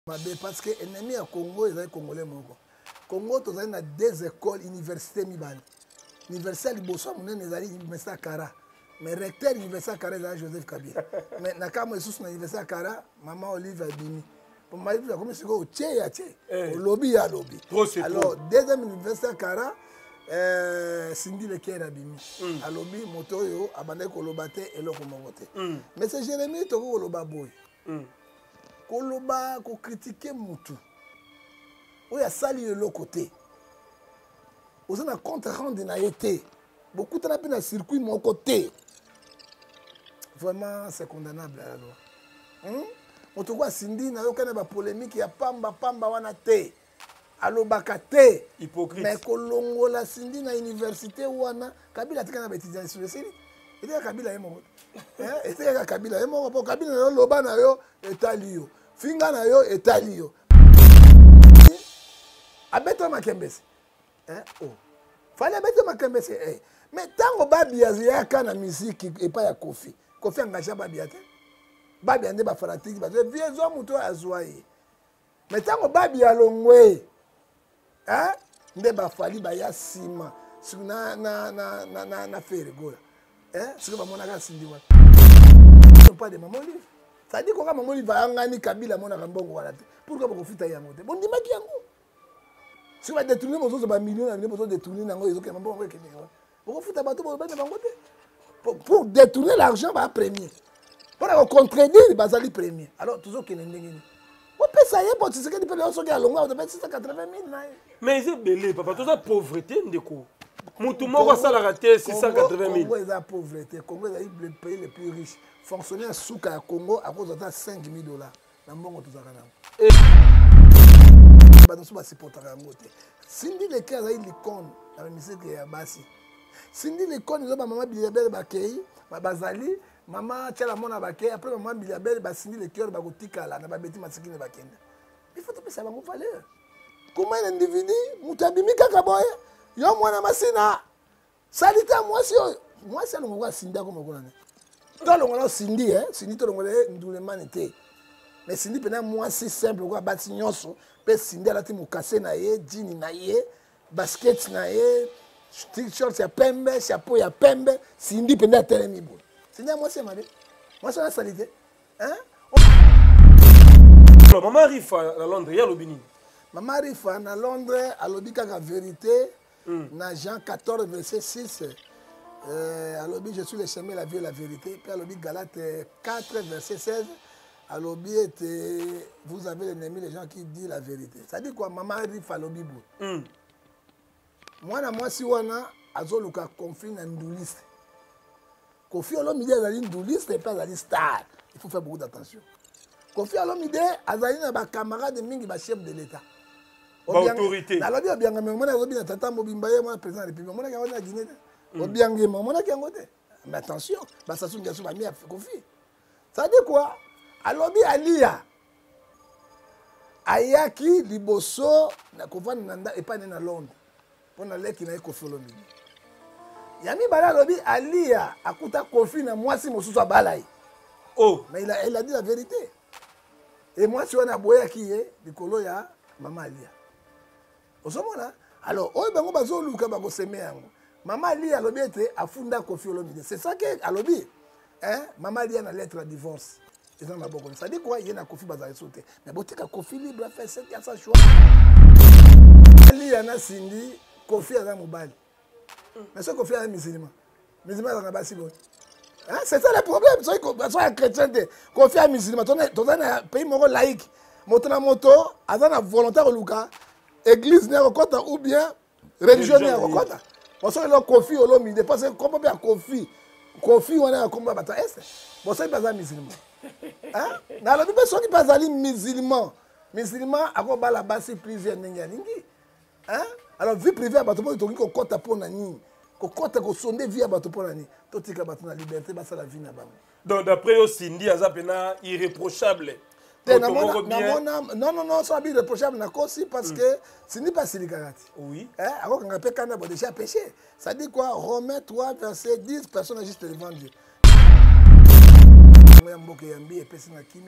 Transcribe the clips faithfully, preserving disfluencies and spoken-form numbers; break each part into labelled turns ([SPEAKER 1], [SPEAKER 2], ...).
[SPEAKER 1] Parce que l'ennemi à Congo, ils sont congolais. Congo, tu as deux écoles, universités mibale. L'université de Bosso, on a l'université à Kara. Mais le recteur de l'université à Kara, c'est Joseph Kabila. Mais quand je suis à l'université à Kara, maman Olive Abimi. Pour moi, je comme si au tché ya tché, au lobby ya lobby. Alors, deuxième université à Kara, Cindy Leker Abimi. À lobby, moto abandé kolobate et le komongote. Mais c'est Jérémy Toko koloba boy. Koloba ko critiquer mutu. Oya sali de l'autre côté. Vous avez un compte rendu na été. Beaucoup de gens dans circuit mon côté. Vraiment, c'est condamnable à la loi. On te voit Cindy, n'a aucune polémique, il y a pamba pamba wana te. Allo bakate. Hypocrite. Mais Kolongo la Cindy na université wana, Kabila tika na étudiant sur le site. Et là Kabila est mort. Hein? Et là Kabila est mort. Pour Kabila na loba na yo etalio. Finga na yo etalio. Abeto makembesi. Hein? Oh. Fallait abeto makembesi. Eh. Mais tant que babi aziaka na musique et pas ya Kofi. Kofi engagé babi ate. Babi ande ba fanatique ba vieux homme muto azwaye. Mais tant que babi alongwe. Hein? Nde ba fali ba ya sima. Suna na na na na na faire gola. Hein? Ce que ba mona ka sindi wa. Non pas de maman livre. Ça dit ko ka maman livre angani Kabila mona ka mbongo wala te. Pourquoi ba kofita yango te? Bon dimaki yango. Si on va détourner les autres millions, on va détourner les autres. Pour détourner l'argent, on va premier. Pour contredire, on va aller premier. Alors, tout ça qui est négatif. On peut ça y est, pour ce qui est de l'autre, on va six cent quatre-vingt mille.
[SPEAKER 2] Mais c'est belé, papa, tout ça pauvreté, ndeko. Moutouma va ça la rater six cent quatre-vingt mille.
[SPEAKER 1] Congo est la pauvreté. Congo est le pays le plus riche. Fonctionner à Souka à Congo à cause de cinq mille dollars. Dans le monde, tout ça. Cindy Leker a une icône dans la musique de Bassi. Cindy Leker, nous avons maman Biliabel Bakei, Bazali, maman Tchalamona Bakei, après maman Biliabel, Cindy Leker, Bagotika, la Nababeti Masikine Bakenda. Il faut que ça va vous valeur. Comment un individu, Moutabimi Kakaboy, Yo Mwana Masina, Salita, moi si moi c'est le mot Cindy comme on connaît. Dans le Cindy, Cindy, tout le monde est ndoulemanité. Mais Cindy, pendant moi, c'est simple, quoi, bâti nyonso, pe Cindy, elle a été moukase na ye, jean na ye, basket na ye, t-shirt ya pembe, chapeau ya pembe, Cindy, pendant à tel mi bon. Cindy, moi, c'est ma vie. Moi, c'est la salité. Hein?
[SPEAKER 2] Alors, maman arrive à Londres, il y a l'obini.
[SPEAKER 1] Maman arrive à Londres, à l'obi, la vérité, dans Jean quatorze, verset six. À l'obi, je suis le chemin, la vie et la vérité. Puis à l'obi, Galate quatre, verset seize. À l'obi, vous avez l'ennemi, les gens qui disent la vérité. Ça dit quoi? Maman arrive à l'obi. Moi, moi, si on a, azoluka conflit dans nduliste. Kofi Olomide a une nduliste et pas une star. Il faut faire beaucoup d'attention. Kofi Olomide a un camarade de mingi, chef de l'État.
[SPEAKER 2] Autorité.
[SPEAKER 1] La lobby a bien gagné. Moi, j'ai bien tata Mobimbaye, moi, président de la République. Moi, j'ai bien Guinée. Moi, bien gagné. Moi, j'ai bien gagné. Mais attention, ça se passe bien à Kofi. Ça dit quoi? Alors, bien, Alia, Ayaki, Liboso, Nakofan Nanda, et pas dans Londres. Pour aller qui n'a pas Kofi Olomide. Yami Bala Lobi, Alia, Akuta Kofi, na moi, si mon sous Balai.
[SPEAKER 2] Oh,
[SPEAKER 1] mais il a, il a dit la vérité. Et moi, si on a boya qui est, du colo, il y a Maman Alia. Au moment là, alors, oh, ben, on va se luka, on va se mettre. Maman Alia, Lobi, était à Funda Kofi Olomide. C'est ça que, à Lobi, hein, Maman Alia, a lettre à divorce. Ça dit quoi? Il y a un Kofi Bazar sauté. Mais bon, tu as Kofi libre à faire cette qui a sa choix. Il y a un Cindy, Kofi a un mobile. Mais ce Kofi a un musulman. Musulman, c'est pas si bon. C'est ça le problème. Soyez un chrétien. Kofi a un musulman. Dans un pays laïque, moto moto, avec un volontaire au Luka, église n'est pas ou bien religion n'est pas. On sait que Kofi au Lomide, parce que comment bien Kofi, Kofi on a un combat bataille est. Bon, c'est pas un musulman. Hein? Dans la personne qui passe à musulman, musulman, à quoi la base privée n'enga ningi. Hein? Alors vie privée à bateau pour que qu'on compte pour nani, qu'on compte qu'on sonde vie à bateau pour nani. Tout est capable de liberté, bah ça la vie n'a pas.
[SPEAKER 2] Donc d'après au Cindy, azapena irréprochable.
[SPEAKER 1] Non non non, ça va irréprochable na aussi parce que Cindy pas silikarati.
[SPEAKER 2] Oui.
[SPEAKER 1] Hein? Alors qu'on appelle quand on a déjà péché. Ça dit quoi? Romains trois verset dix, personne juste devant Dieu.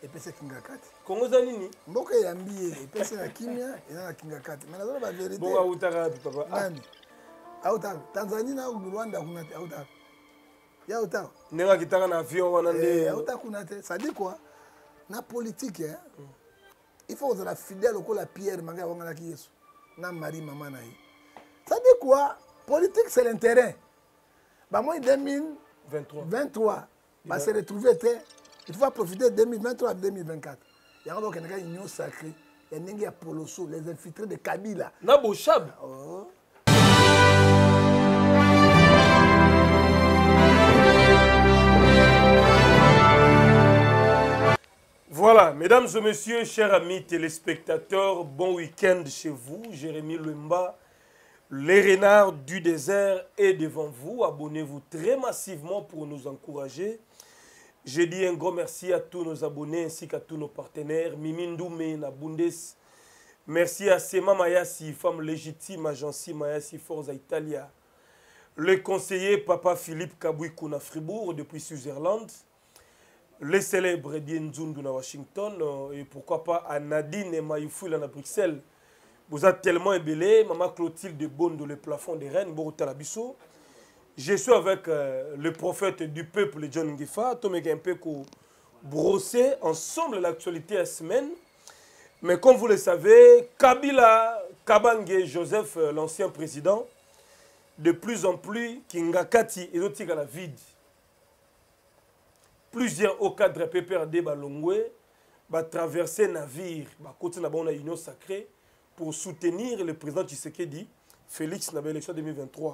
[SPEAKER 1] epesi kinga kati
[SPEAKER 2] Congo za nini?
[SPEAKER 1] mboka eyambi ye epesi na kimia eza na kinga kati mais nazala bavérité
[SPEAKER 2] Bon autaka papa.
[SPEAKER 1] nani autaka Tanzanie na Rwanda kuna te autaka ya autaka
[SPEAKER 2] Nenga kitaka na avion wana nde.
[SPEAKER 1] autaka kuna te ça dit quoi na politique hein il faut ozala fidèle lokola Pierre manga wanganaki Yesu na Marie mama na ye ça dit quoi politique c'est l'intérêt bah moi deux mille vingt-trois bah se retrouver te il faut profiter de deux mille vingt-trois à deux mille vingt-quatre il y a encore une union sacrée il y a Nengi Apoloso les infiltrés de Kabila
[SPEAKER 2] na Bochab
[SPEAKER 1] oh.
[SPEAKER 2] Voilà, mesdames et messieurs, chers amis téléspectateurs, bon week-end chez vous. Jérémy Lemba, les renards du désert est devant vous. Abonnez-vous très massivement pour nous encourager. Je dis un grand merci à tous nos abonnés ainsi qu'à tous nos partenaires. Mimi Ndoumé, na Bundes. Merci à Sema Mayasi, femme légitime, agence Mayasi Forza Italia. Le conseiller Papa Philippe Kabouikou na Fribourg depuis Switzerland. Les célèbres Dien Zundu à Washington, euh, et pourquoi pas à Nadine et Maïfoul à Bruxelles. Vous êtes tellement ébélés, Maman Clotilde Bondo, le plafond des Rennes, Borotalabiso. Je suis avec euh, le prophète du peuple, John Ngifa, Tomé Gempeko, brosser ensemble l'actualité la semaine. Mais comme vous le savez, Kabila, Kabange, Joseph, euh, l'ancien président, de plus en plus, Kingakati, et à la vide. Plusieurs au cadre P P R D Balongwe va traverser navire, va côté na une union sacrée pour soutenir le président Tshisekedi, Félix dans l'élection deux mille vingt-trois.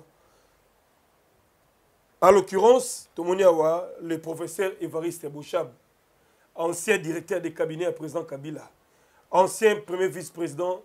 [SPEAKER 2] En l'occurrence, Tomoniawa, le professeur Évariste Bochab, ancien directeur des cabinets à président Kabila, ancien premier vice-président,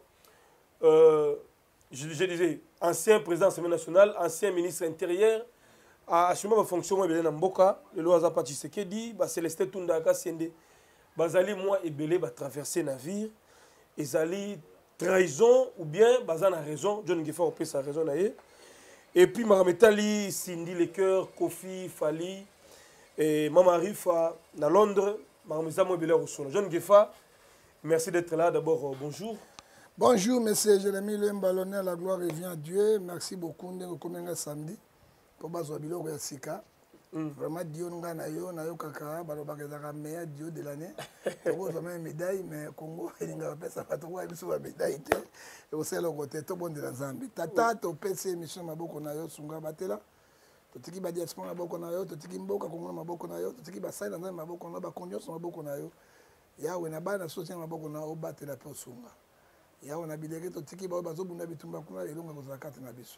[SPEAKER 2] euh, je, je disais, ancien président de l'Assemblée nationale, ancien ministre intérieur, à chemin de fonction moi belé na mboka le loza pa Tshisekedi ba Célestin Tunda ka sende bazali moi ebelé ba traverser navire ezali trahison ou bien bazana raison John Ngefa opé sa raison na ye et puis Marametali Cindy le cœur Kofi Fali et Mama Rifa na Londres Marameza moi belé au John Ngefa merci d'être là d'abord euh, bonjour.
[SPEAKER 1] Bonjour monsieur Jérémy Lemba, l'honneur la gloire revient à Dieu merci beaucoup ndenge komenga samedi pour bazo biloko ya sika vraiment Dieu nga na yo na yo kaka balo bakezaka meilleur Dieu de l'année ko vraiment médaille mais Congo elinga pesa pato kwa biso ba médaille te et au selo côté to bonde la Zambie tata to pesa émission maboko na yo sunga batela to tiki ba diaspora maboko na yo to tiki mboka Congo maboko na yo to tiki ba sai na maboko na ba konyo maboko na yo yawe na bana soutien maboko na o batela pe sunga yawe na bileke to tiki ba bazo bunda bitumba kuna elonga ko zakati na biso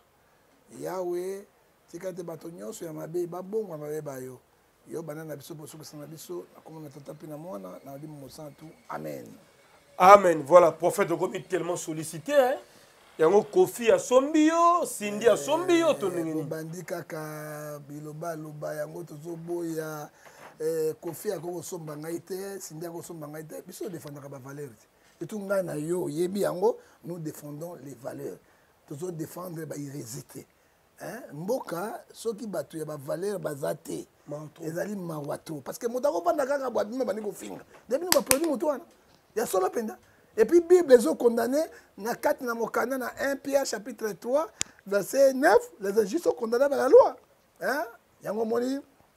[SPEAKER 1] yawe tikate bato nyonso ya mabe babongwa mabe bayo yo banana biso poso kesana biso akomona tata pina mwana na limu mosantu amen
[SPEAKER 2] amen. Voilà prophète de Gomi tellement sollicité hein yango Kofi a sombio Cindy a sombio to nini
[SPEAKER 1] bandi kaka biloba loba yango tozoboya eh Kofi akoko somba ngai te Cindy akoko somba ngai te biso défendaka ba valeurs et tout ngai na yo yebi yango nous défendons les valeurs tozo défendre ba irésité. Hein? Mboka, ceux qui battent, il y a des valeurs basées. Ils allaient mawato. Parce que Moutako Pandaka, il y a des films. Depuis nous produit Moutouana. Il y a solo penda. Et puis, Bible, les autres condamnés, dans quatre dans Mokana, dans un Pierre, chapitre trois, verset neuf, les injustes sont condamnés par la loi. Hein? Il y a un moment,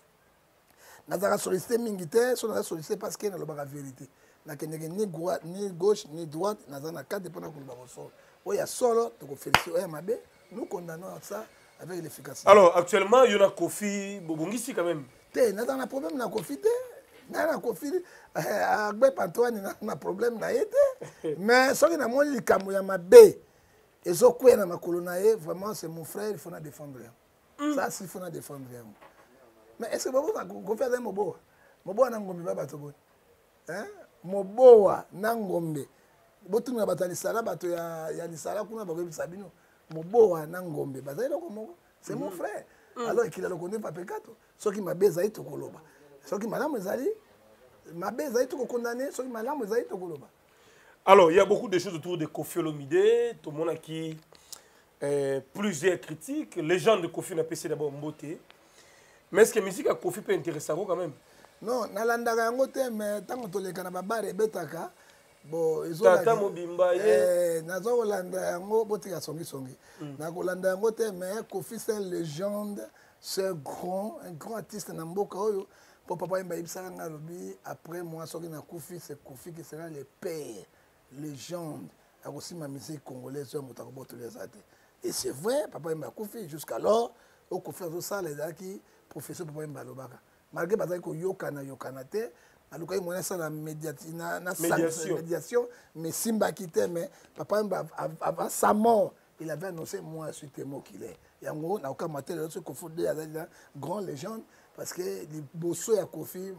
[SPEAKER 1] nous avons sollicité Mingité, nous avons sollicité parce qu'il y a la vérité. Nous n'avons ni gauche, ni droite, nous avons quatre dépendants qu'on va recevoir. Il y a solo, tu peux féliciter, nous condamnons ça. Avec l'efficacité.
[SPEAKER 2] Alors, actuellement, il y a un Kofi Bobongisi quand même.
[SPEAKER 1] Té, n'a pas de problème na Kofi té. N'a pas Kofi avec Antoine n'a problème na été. Mais ce qui n'a pas dit que moi ma bé et ce qui est na ma colonae vraiment c'est mon frère, il faut la défendre. Ça il faut la défendre. Mais est-ce que vous Kofi a mobo? Mobo na ngombe baba to bon. Hein? Mobo na ngombe. Botu na batali sala bato ya ya lisala kuna ba ko sabino. Moboa Nangombe, c'est mon frère. Alors qu'il a le connu pas pécato. Ce qui m'a baisé tout koloba. Ce qui m'a l'âme zali, m'a baisé tout condamné. Ce qui m'a l'âme zali tout koloba.
[SPEAKER 2] Alors il y a beaucoup de choses autour de Kofi Olomide. Tout le monde a qui euh, plusieurs critiques. Les gens de Kofi n'a pas essayé d'abord beauté. Mais est-ce que la musique à Kofi peut intéresser quand même?
[SPEAKER 1] Non, nalandaka yango te mais tango toleka na babare ebetaka bo
[SPEAKER 2] tata mobimba ye
[SPEAKER 1] eh nazo kolanda yango botika songi songi. Na kolanda yango te mais Kofi c'est une légende, c'est grand, un grand artiste na mboka oyo. Pour papa Yemba Ibsara Ngalobi, après moi, Soki na Kofi, c'est Kofi qui sera le père, légende, a aussi ma musique congolaise, et c'est vrai, papa Yemba Kofi, jusqu'alors, au Kofi a ça, les qui professeur papa Yemba Lobaka. Malgré que ko yokana yokana te, aluka y mona ça la médiation, na médiation, mais Simba quitté, mais papa Yemba avant sa mort, il avait annoncé moi, je suis témoin qu'il est. Et en gros, n'a aucun matériel, ce qu'on faut dire, grand légende. Parce que les bosso ya Kofi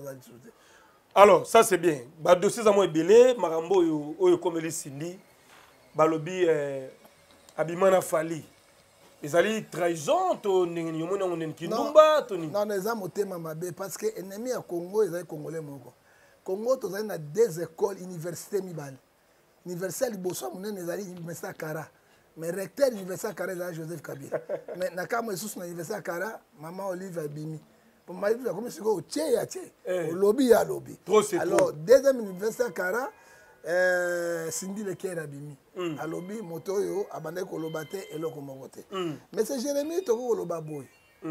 [SPEAKER 2] alors ça c'est bien ba dossier za mo ebele marambo yo oyo komeli Cindy balobi eh, abimana fali ezali trahison to ndenge nyomona ngonen kindumba to ni
[SPEAKER 1] non non eza motema mabe parce que ennemi ya Congo ezali congolais moko Congo tozali na deux écoles université mibale université liboso monene ezali université Kara mais recteur de l'université Kara ezali Joseph Kabila mais na kama esusu na université Kara maman Olive Abimi. Pour moi, je comme si au tché ya tché, au lobby ya lobby. Alors deuxième université Kara, euh, Cindy le Kera Bimi. À lobby motoyo abandé kolobate et loko mogote. Mais c'est Jérémie toko koloba boy.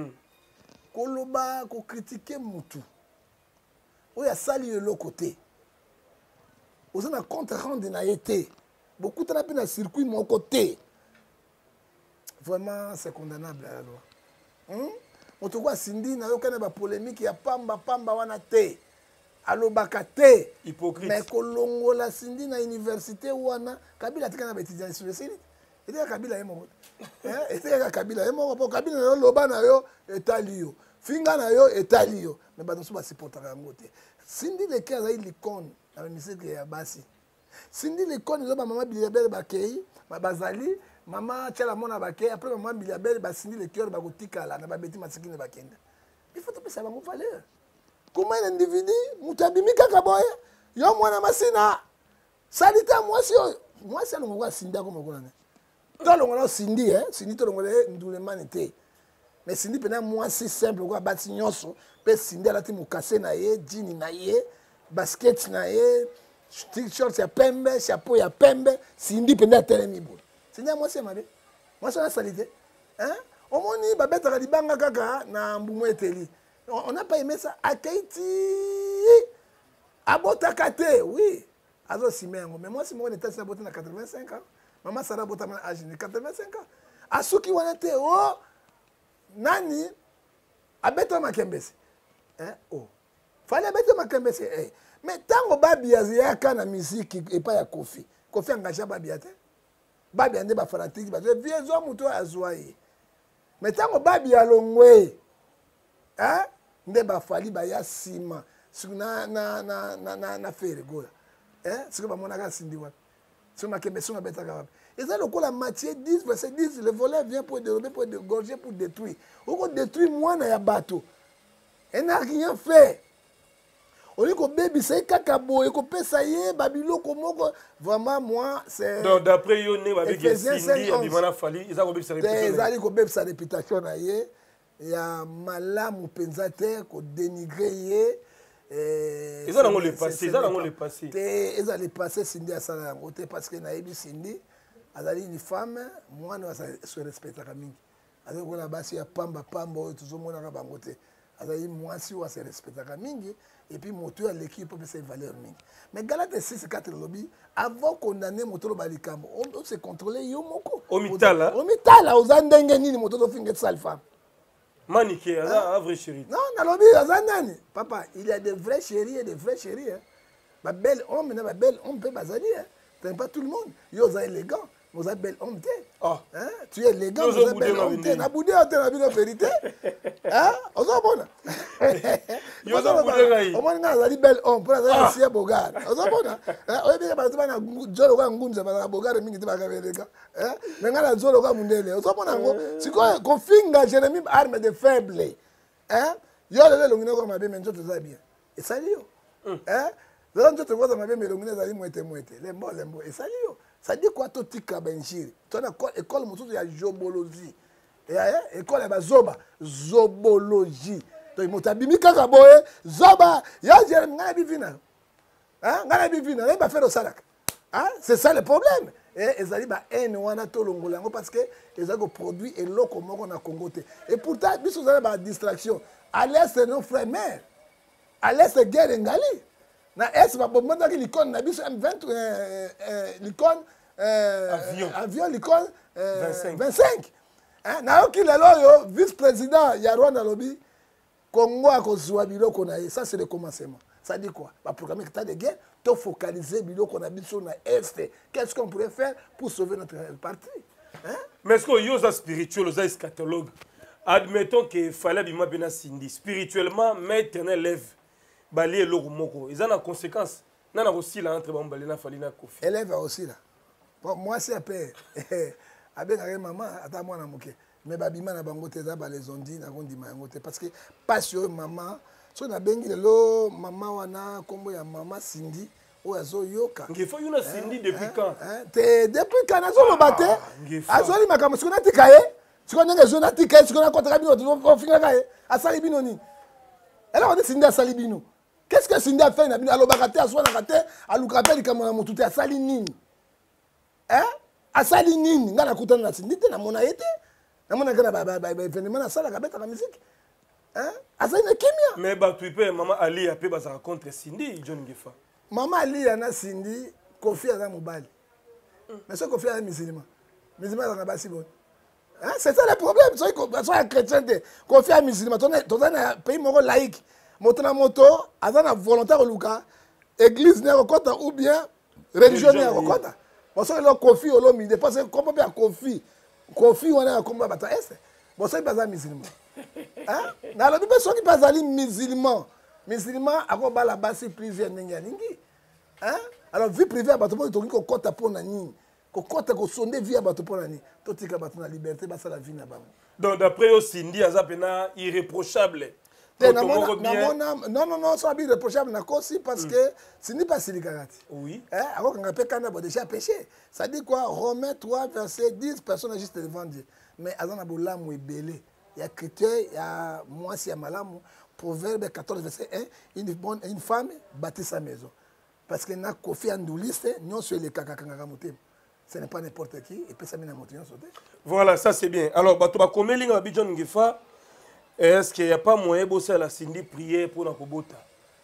[SPEAKER 1] Koloba ko critiquer mutu. O ya sali le côté. Aux na contre rendre na été. Beaucoup de na circuit mon côté. Vraiment c'est condamnable à la loi. Hum? Otokwa Cindy na yokana ba polémique ya pamba pamba wana te alobaka te
[SPEAKER 2] hypocrite
[SPEAKER 1] mais kolongola Cindy na université wana Kabila tikana ba étudiant sur le site et Kabila yemo hein et Kabila yemo po Kabila na loba na yo etalio finga na yo etalio mais ba nso ba supporter yango te Cindy le kaza ilikon na musique ya basi Cindy le kon zo ba mama Biliabel bakei ba bazali maman tchala mona bake après maman Biliabel ba Cindy le cœur ba kotikala na ba beti masikine bakenda il faut te penser à mon valeur comment un individu mutabimi kaka boye yo mwana masina salita moi si moi c'est longo kwa Cindy ko mokona to longo na Cindy hein Cindy to longo le ndule manité mais Cindy pena moi si simple kwa bati nyonso pe Cindy ala ti mukase na ye jean na ye basket na ye t-shirt ya pembe chapeau ya pembe Cindy pena telemi bo Cindy moi c'est mabe moi c'est la salité hein au moni babeta libanga kaka na mbumu eteli on n'a pas aimé ça à Kaiti abota kate oui azo simengo mais moi si moi était ça bota na quatre-vingt-cinq ans maman Sarah bota na âge de quatre-vingt-cinq ans asuki wana te oh nani abeta makembese hein oh fallait abeta makembese eh mais tango babi aziaka na musique et pas ya Kofi Kofi engagé babi ate babi ande ba fanatique ba vieux zo muto azwaye mais tango babi alongwe hein nde ba fali ba ya sima na na na na na na faire gola hein ce que ba mona ka Cindy wa ce makembe so beta ka et ça le coup la Matthieu dix verset dix le voleur vient pour dérober pour dégorger pour détruire on détruit moi na ya bateau et n'a rien fait on dit que baby c'est kakabo et que pesa ye babilo komoko vraiment moi c'est
[SPEAKER 2] donc d'après yo ne ba bigi Cindy abimana fali ils ont sa réputation
[SPEAKER 1] ils ont dit que baby sa réputation na ye ya malamu penza te ko dénigrer ye
[SPEAKER 2] eh ils ont le passé ils ont le passé
[SPEAKER 1] te ils ont le passé Cindy asala yango te parce que na yebi Cindy azali une femme moi no se respecta mingi azali ko na basi ya pamba pamba oyo tuzomona ka bango te azali mwasi wa se respecta mingi et puis moto à l'équipe peut se valeur mingi mais Galate six quatre lobby avant condamner moto balikambo on se contrôler yo moko
[SPEAKER 2] omitala
[SPEAKER 1] omitala ozandenge nini moto to finget sale femme
[SPEAKER 2] Maniqué, ah, un vrai chéri.
[SPEAKER 1] Non, non, non, papa, il y a des vrais chéris et des vrais chéris. Hein. Ma belle homme, ma belle homme peut bazali. Hein. T'aimes pas tout le monde. Yo, vous êtes élégant. Vous êtes belle homme.
[SPEAKER 2] Ah.
[SPEAKER 1] Hein? Tu es élégant, vous êtes belle homme. Na boudé, on t'a vu la vérité. Hein? On s'en bon.
[SPEAKER 2] Yo, ça boudé là.
[SPEAKER 1] Au moins, on a dit belle homme. Pour la faire bogar. On s'en bon. Hein? On dit que tu vas jolo kwa ngunza ba bogar mingi te ba ka élégant. Hein? Mais ngala jolo kwa mundele. On s'en bon ngo. Si ko ko finga Jérémie arme de faible. Hein? Yo le le ngino ko mabe menjo te za bien. Et ça yo. Hein? Là njo te kwa mabe me ngino za li moite moite. Lembo lembo. Et ça yo. Ça dit quoi tout tika benjiri. Tu as école mosusu ya jobologie. Et école ba zoba zobologie. to moto abimi kaka boye zoba ya je ngana bivina hein ngana bivina ne ba faire au salak hein c'est ça le problème et ezali ba haine wana to longola ngo parce que ezali ko produit eloko moko na Congo te et pourtant biso zala ba distraction à l'est nos frères mères à l'est guerre ngali na est ba bomba ki l'icône na biso M vingt l'icône
[SPEAKER 2] avion
[SPEAKER 1] avion l'icône vingt-cinq hein na oki lelo vice-président ya Rwanda lobby Congo a kozwa biloko na ye ça c'est le commencement ça dit quoi ba programmer état de guerre to focaliser biloko na biso na est qu'est-ce qu'on pourrait faire pour sauver notre parti hein
[SPEAKER 2] mais est-ce que yosa spirituel osa eschatologue admettons que fallait bima bena sindi spirituellement mais éternel lève bali eloko moko ils ont en conséquence nana aussi là entre bambali na fali na kofi
[SPEAKER 1] élève aussi là bon moi c'est après avec maman ata mwana moke mais babima na bango te za ba les ondi na kondima yango te parce que pas sur maman so na bengi lelo maman wana kombo ya mama Cindy o azo yoka
[SPEAKER 2] ngefo yuna Cindy depuis quand
[SPEAKER 1] te depuis quand azo lobate azo li makambo sikona tikaye sikona nge zona tikaye sikona kotaka bino to finga kaye asali bino ni elle on dit Cindy asali bino qu'est-ce que Cindy a fait na bino alobaka te azo na kate aluka pe likambo na mutu te asali nini hein asali nini ngana kutana na Cindy te na mona yete na mona kana ba ba événement na sala ka beta ka musique hein asali na kimia
[SPEAKER 2] mais ba tu peux maman Ali a pe ba sa contre Cindy John Ngefa
[SPEAKER 1] maman Ali na Cindy Kofi ana mobali mais ce Kofi ana musulman musulman na basi bon hein c'est ça le problème so ko so chrétien de Kofi ana musulman to na pays moko laïque moto na moto azana volontaire luka église ne kokota ou bien religion ne kokota bon so le Kofi olomi de parce que comme bien Kofi Kofi wana komba bata est bon so baza musulman hein na lobi pe so ki bazali musulman musulman akoba la basi plusieurs ndenge lingi hein alors vie privée bato po to ko kota pona nini ko kota ko sonde vie bato pona nini to tika bato na liberté basa la vie na bango
[SPEAKER 2] donc d'après yo Cindy azapena irréprochable
[SPEAKER 1] non non non non ça bien irréprochable na kosi parce que ce n'est pas silikarati
[SPEAKER 2] oui
[SPEAKER 1] hein alors qu'on appelle kana bon déjà péché ça dit quoi Romains trois verset dix personnes juste devant Dieu mais azana bolamu ebele il y a critère il y a moi si ya malamu Proverbe quatorze verset un une bonne une femme bâtit sa maison parce que na Kofi Andouliste non sur les kakakanga motem ce n'est pas n'importe qui et puis ça mena motion sauter
[SPEAKER 2] voilà ça c'est bien alors bato ba komelinga ba John Ngefa est-ce qu'il y a pas moyen bosser la Cindy prier pour na kobota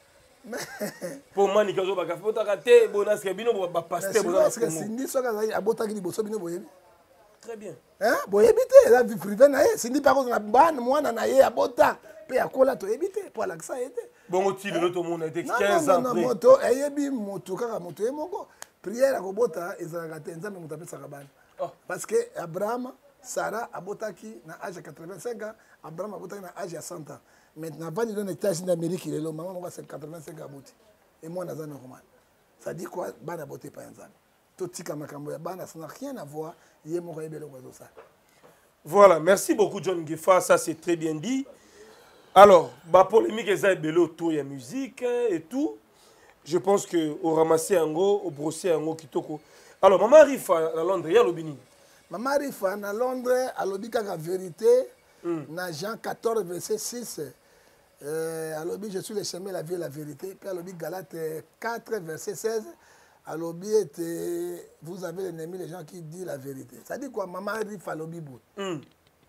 [SPEAKER 2] pour mani kazo ba ka fota ka te bonas ke bino ba pasteur bonas
[SPEAKER 1] parce que Cindy so ka za abota ki liboso bino boyebi
[SPEAKER 2] très bien
[SPEAKER 1] hein boyebi te la vie privée na ye Cindy par contre na bana mwana na ye abota pe akola to ebite pour l'accent était
[SPEAKER 2] bon ti le to monde était quinze ans
[SPEAKER 1] non non moto eyebi moto kaka moto e moko prière akobota ezalaka te nzambe moto apesa ka bana parce que Abraham Sarah abotaki na âge quatre-vingt-cinq ans Abraham abotaki na âge ya cent ans maintenant vandi dans les États-Unis d'Amérique lelo maman moko c'est quatre-vingt-cinq ans aboti et moi naza normal ça dit quoi bana boté pa nzambe to tika makambo ya bana ça n'a rien à voir yé moko ebelo ko ça.
[SPEAKER 2] Voilà, merci beaucoup John Ngefa, ça c'est très bien dit. Alors, bah polémique eza ebele autour ya musique et tout. Je pense que au ramasser ango, au brosser ango kitoko. Alors maman Rifa à Londres, ya lobini.
[SPEAKER 1] Maman Rifa à Londres, a lobi kaka vérité
[SPEAKER 2] mm.
[SPEAKER 1] na Jean quatorze verset six. Euh, a lobi je suis le chemin, la vie et la vérité. Puis a lobi Galates quatre verset seize. A lobi était vous avez l'ennemi les gens qui disent la vérité. Ça dit quoi maman Rifa lobi bout.
[SPEAKER 2] Mm.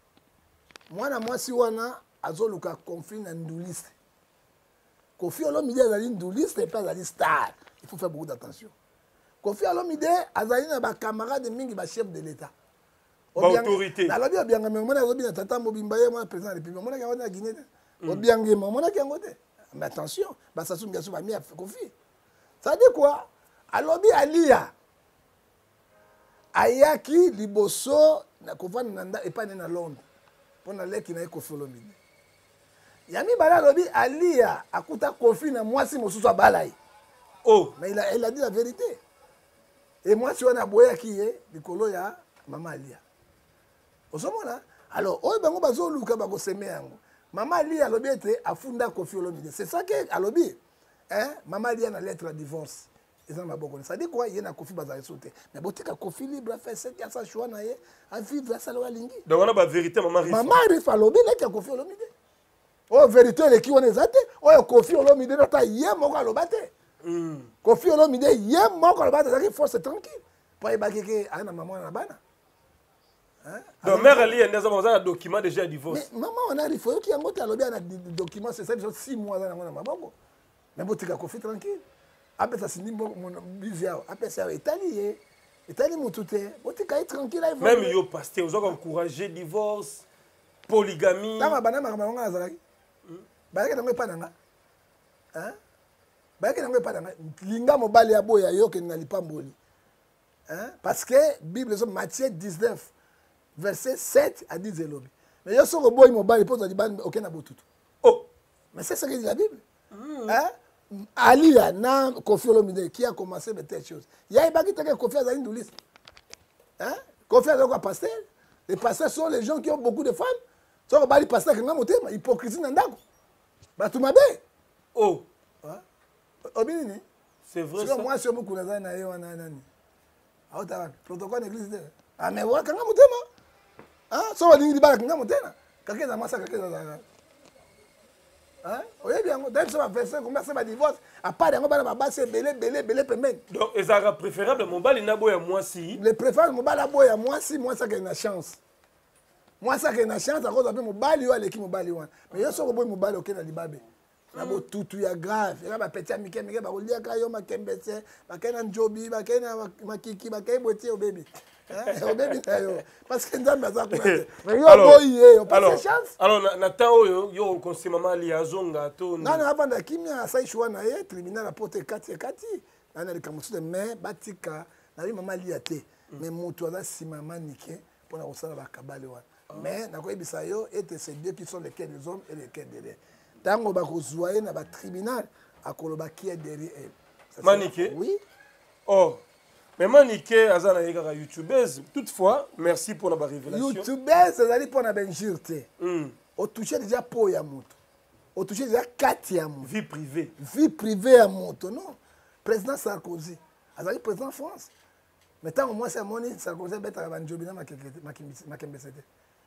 [SPEAKER 1] Moi na moi si wana azoluka conflit na nduliste. Kofi Olomide azali nduliste et pas azali star. Il faut faire beaucoup d'attention. Kofi Olomide azali na ba camarade mingi ba chef de l'état.
[SPEAKER 2] Ba autorité.
[SPEAKER 1] Na lobi obianga me mona lobi na tata Mobimba ye moi président de la République. Mona ka na Guinée. Obianga me mona ki ngote. Mais attention, ba Sassou Nguesso ba mi a Kofi. Ça dit quoi? Alobi alia. Ayaki liboso na kovana nanda et pas na Londres. Pona leki na Kofi Olomide. Yami bala lobi alia akuta Kofi na mwasi mosusu abalai.
[SPEAKER 2] Oh,
[SPEAKER 1] mais il a, il a dit la vérité. Et moi si on a boya qui est likolo ya mama alia. Osomona alors oyo bango bazo luka bako seme yango. Mama alia lobi ete afunda Kofi Olomide. C'est ça que alobi hein mama alia na lettre de divorce. Ils ont beaucoup. Ça dit quoi il y a Kofi bazali sauter. Mais botika Kofi libre a fait cette ya sa choix na ye a vivre ça lo lingi.
[SPEAKER 2] Donc on a la vérité maman Rifa.
[SPEAKER 1] Maman Rifa lobi leki Kofi Olomide. oyo vérité eleki wana eza te oyo Koffi Olomide nota ye moko aloba te Koffi Olomide ye moko aloba te ezalaki force tranquille po ayebaki ke aza na mama na bana.
[SPEAKER 2] Donc mère ali ende aza baza na document déjà ya divorce.
[SPEAKER 1] Mais maman on arrive oyoki yango te alobi ana document c'est ça biso six mois aza nango na maboko mais botika Koffi tranquille apesa sindi bizi awa apesa awa etali ye etali mutu te botika ye tranquille aye
[SPEAKER 2] même yo pasteur ozoka encourager divorce polygamie
[SPEAKER 1] tanga bana makambo yango azalaki bayaki nango epa nanga bayaki nango epa nanga linga mobali ya boya yo okende na lipamboli parce que bible ezo Matthieu dix-neuf verset sept à dix elobi mais yo soko boyi mobali mpo ozali bani okende na botutu
[SPEAKER 2] oh
[SPEAKER 1] mais c'est ce que dit la bible hein Alia na Koffi Olomide qui a commencé de telles choses ya ibaki teke Koffi azali ndulisi hein Koffi azali quoi pasteur les pasteurs sont les gens qui ont beaucoup de femmes soko bali pasteur kinga motema hypocrisie na ndako batu mabe
[SPEAKER 2] oh
[SPEAKER 1] obini
[SPEAKER 2] c'est vrai
[SPEAKER 1] ça moi sur beaucoup nazali na ye wana nani aota protocole église de ah mais wa kanga motema ah so wali libala kinga motena kakeza masa kakeza za hein oyebi yango d'ailleurs ça va verser combien ça va divorce à part yango bana babase belé belé belé pembeni
[SPEAKER 2] donc ezaka préférable mobali na boya mwasi
[SPEAKER 1] le préférable mobali aboya mwasi mwasi aka na chance mwasi aka na chance akoza pe mobali yo aleki mobali wana mais yo soko boy mobali okena libabe na bo tutu ya grave ya ba petit amike mike ba kolia ka yo makembese bakena njobi bakena makiki bakay botie obebi hein obebi tayo parce que nzambe azakuna mais yo boye yo pas de chance
[SPEAKER 2] alors na temps oyo yo conseil mama ali azonga to
[SPEAKER 1] non non avant da kimia sai choix na ye tribunal a porté kati kati na le kamusu de mais batika na lui mama ali ate mais moto ala sima manike pour na kosala ba kabale wana mais na koyebisa yo et ces deux qui sont les cœurs des hommes et les cœurs des dieux tango ba kozoyer na ba tribunal akoloba qui est derrière elle
[SPEAKER 2] Maniké
[SPEAKER 1] oui
[SPEAKER 2] oh mais Maniké azana yeka youtubeuse toutefois merci pour la révélation
[SPEAKER 1] youtubeuse ezali pour na benjirte mm. O toucher déjà po ya moto o toucher déjà kati ya moto
[SPEAKER 2] vie privée
[SPEAKER 1] vie privée ya moto non président Sarkozy azali président France mais tango moi c'est moni Sarkozy beta ba njobina makekete makembesete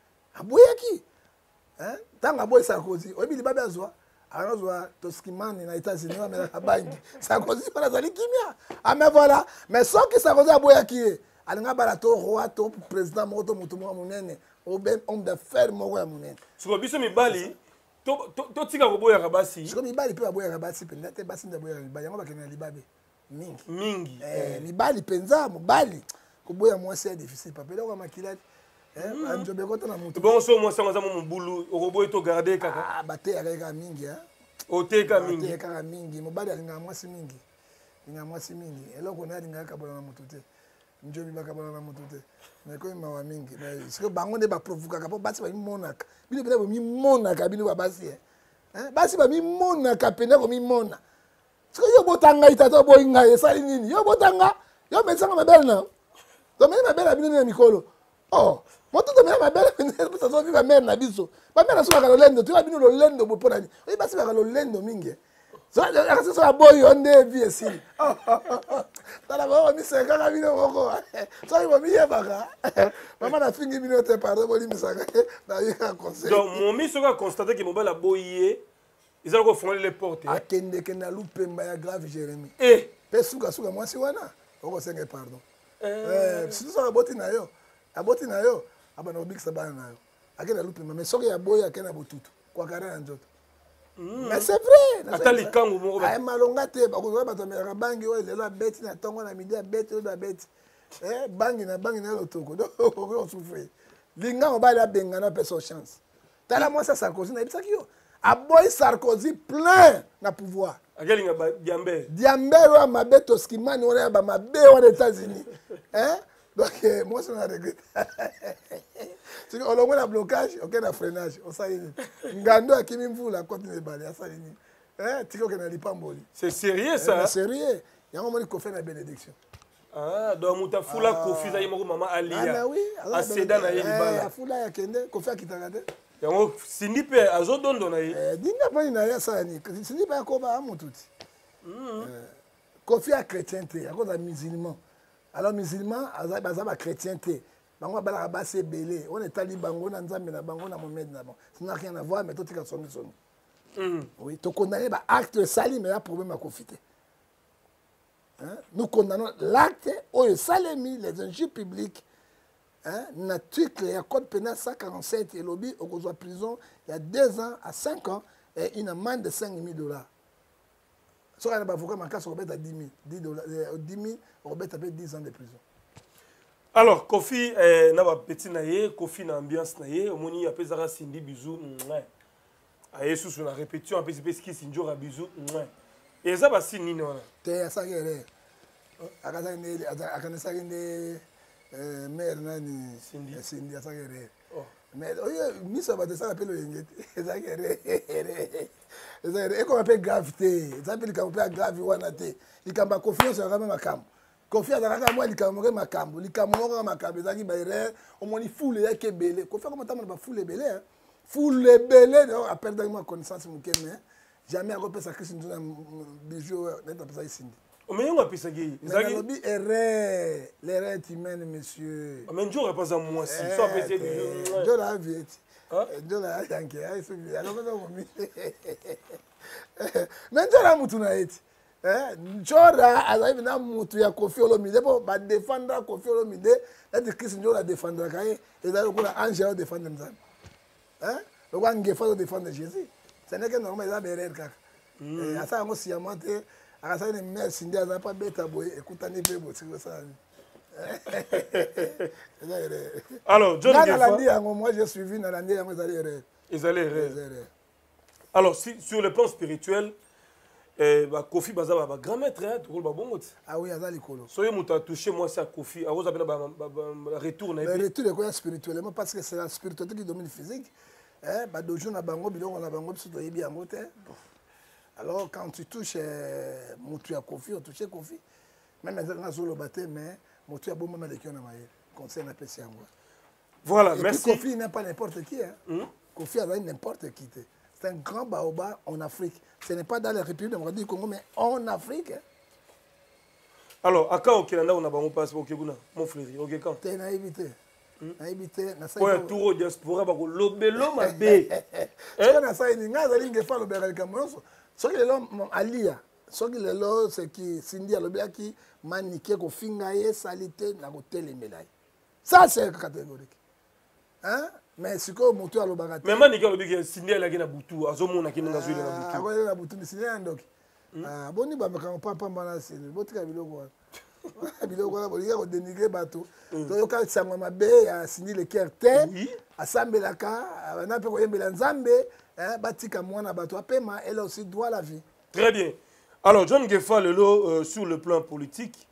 [SPEAKER 1] aboyaki hein tanga boy Sarkozy oyebi libabe azwa azwa toskimani na États-Unis wa mela bangi Sarkozy para zali kimia ah mais voilà mais sans que Sarkozy aboyaki alinga bala to roi to président moto moto mo munene o ben homme d'affaires mo ya munene
[SPEAKER 2] siko biso mibali to to tika ko boya kabasi
[SPEAKER 1] siko mibali pe aboya kabasi pe ndate basi ndaboya libali yango bakena libabe mingi
[SPEAKER 2] mingi
[SPEAKER 1] eh mibali penza mobali ko boya mwasi ya difficile pa pele ko makilati eh anjobe ko tana mutu
[SPEAKER 2] bon so mo sango za mo mbulu okoboye to garder kaka
[SPEAKER 1] ah bate ya mingi hein
[SPEAKER 2] oteka mingi
[SPEAKER 1] oteka mingi mobali alinga mwasi mingi linga mwasi mingi eloko na linga kabola na mutu te njobi bakabola na mutu te mais ko mawa mingi mais siko bango ne ba provoka ka po basi ba mimonaka bino bino mi monaka bino ba basi hein basi ba mi monaka pena ko mi mona siko yo botanga itato boyinga esali nini yo botanga yo mesanga mabele na to me mabele bino na mikolo oh moto to me mabele bino so so viva mère na biso ba mère so ka lolendo to bino lolendo bo pona ni oyi basi ba lolendo mingi so akasi so aboy onde vie si tala ba mi se ka bino boko so yo mi yebaka mama na fingi bino te pardon boli misaka na yika conseil
[SPEAKER 2] donc mon mi so ka constater que mobile aboyé ils ont fondé les portes
[SPEAKER 1] akende ke na lupemba ya grave Jérémie
[SPEAKER 2] eh
[SPEAKER 1] pe suka suka mwasi wana oko senga pardon eh si so aboti na yo aboti na yo abana obikisa bana na yo akena lupemba mais soki ya boya akena botutu kwa kara njoto mais c'est vrai
[SPEAKER 2] atali kangu moko
[SPEAKER 1] ay malonga te bakozoba bato ya bangi oyo ezala beti na tongo na midi ya beti oyo beti eh bangi na bangi na lotoko donc on souffre linga mobali abengana pe so chance tala moi ça Sarkozy na bisaki yo aboy Sarkozy plein na pouvoir
[SPEAKER 2] akelinga ba diambe
[SPEAKER 1] diambe wa mabeto skimani wana ba mabe wana États-Unis hein donc moi ça na regrette si on a un blocage ok na freinage on sait ngando akimi mvula continue bale asali ni eh tiko ke na lipamboli
[SPEAKER 2] c'est sérieux ça
[SPEAKER 1] c'est sérieux yango moni ko fait na bénédiction
[SPEAKER 2] ah donc muta fula Koffi za yimo mama alia
[SPEAKER 1] ah oui
[SPEAKER 2] aseda na yeli bala
[SPEAKER 1] fula ya kende Koffi akitaka te
[SPEAKER 2] yango sindi pe azodondo na ye
[SPEAKER 1] eh dinga pa na ya sani sindi pa ko ba amututi Koffi a chrétien te akoza musulman alors musulman aza baza ba chrétien te bango balaka basi ebele on etali bango na nzambe na bango na Mohamed na bango ça n'a rien à voir mais totika songi songi
[SPEAKER 2] Mm.
[SPEAKER 1] Oui, tu condamnes l'acte sali, mais il y a un problème à profiter. Hein? Nous condamnons l'acte où il salemi les injures publiques. Hein? L'article, il y a code pénal cent quarante-sept et lobby au cause de prison il y a deux ans à cinq ans et une amende de cinq mille dollars. Si on a un avocat, on va à dix mille. dix mille, on va à dix ans de prison.
[SPEAKER 2] Alors, Kofi, eh, na ba petit naye, Kofi na ambiance naye, omoni appelle ça Cindy bisou. Aye sous la répétition, après c'est parce qu'il s'injure bisou. Et ça va si ni non.
[SPEAKER 1] Te ça guerre. Akasa ne akasa ne mère nani Cindy Cindy ça guerre. Mais oye, mi ça va de ça appelle le ngeti. Ça guerre. Et qu'on appelle gravité. Ça appelle qu'on appelle grave wanate. Il kamba confiance à même makam. Confiance à moi il kamba makam. Il kamba makam ezaki ba erreur, au moins il foule ya kebele. Confiance comme tama ba foule belé hein. Foule belé donc appelle dans ma connaissance mon mais jamais repère ça Christ nous bijou n'être pas ça ici.
[SPEAKER 2] Mais on a pu ça qui.
[SPEAKER 1] Ça lobby erreur, l'erreur humaine monsieur.
[SPEAKER 2] Mais un jour pas à moi si. Ça peut être bijou.
[SPEAKER 1] Je la vie. Je la yanke, ai so bien. Alors non mi. Mais je la mutu na eti. Eh, njora azaivi na mutu ya Kofi Olomide bo ba défendre Kofi Olomide, la de Christ njora défendre kai, et d'ailleurs qu'on a Angela défendre nzambe. Hein? Le roi Ngefa défendre Jésus. Ce n'est que normal ça berrer kaka. Et à ça on s'y amante, à ça une mère Cindy a pas bête boy, écoute ani pe bo c'est ça.
[SPEAKER 2] Alors, John Ngefa,
[SPEAKER 1] moi j'ai suivi dans l'année yango ezali erreur.
[SPEAKER 2] Ils allaient erreur. Alors, si, sur le plan spirituel, eh, bah, Kofi baza ba grand maître hein, tout ba bongo.
[SPEAKER 1] Ah oui, azali kolo.
[SPEAKER 2] Soyez muta touché moi ça Kofi, a vous avez ba retour na.
[SPEAKER 1] Le retour de quoi spirituellement parce que c'est la spiritualité qui domine le physique. Hein, ba dojo na bango biloko na bango biso to yebi yango te. Alors quand tu touches euh, mutu ya Kofi, on touche Kofi. Même dans solo baté mais mutu ya bomba le kiona maye. Conseil na pesi yango.
[SPEAKER 2] Voilà,
[SPEAKER 1] et
[SPEAKER 2] merci.
[SPEAKER 1] Puis, Kofi n'est pas n'importe qui hein.
[SPEAKER 2] Mm?
[SPEAKER 1] Kofi a n'importe qui. C'est un grand baobab en Afrique. Ce n'est pas dans la République démocratique du Congo, mais en Afrique. Hein.
[SPEAKER 2] Alors, à quand au Canada, on a un passeport au Kébuna, mon frère, ok quand?
[SPEAKER 1] C'est naïveté. Naïveté.
[SPEAKER 2] Ouais, tout le diaspora, bah, l'obélo m'a bé.
[SPEAKER 1] Ce qu'on a ça, il y a des gens qui font le béral comme ça. Ce qui est là, Alia, ce qui est là, c'est qui Cindy a le béral qui maniqué, qui fingaye, salité, n'a pas tel médaille. Ça, c'est catégorique. Hein? Mais ce que mon tour à l'obéral.
[SPEAKER 2] Mais maniqué, le béral, Cindy a la gueule à Boutou, à Zomo, n'a qu'une gazouille à Boutou.
[SPEAKER 1] Ah, ouais, la Boutou, mais Cindy a un doc. Ah, bon, il va me faire un papa, mais c'est le beau truc à Biloko. Biloko, il y a dénigré bateau. Donc, quand ça m'a bé, a signé le cœur terre, à Sambelaka, à Napoli, Belanzambe, Batika Moana bateau, à Pema, elle a aussi droit à la vie.
[SPEAKER 2] Très bien. Alors, John Ngefa, le lot euh, sur le plan politique,